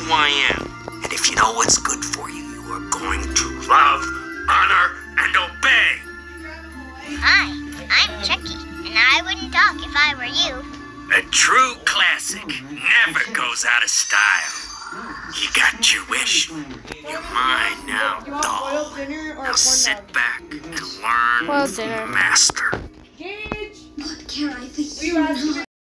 who I am. And if you know what's good for you, you are going to love, honor, and obey. Hi, I'm Chucky, and I wouldn't talk if I were you. A true classic never goes out of style. You got your wish. You're mine now, doll. Now sit back and learn from the master. But can I think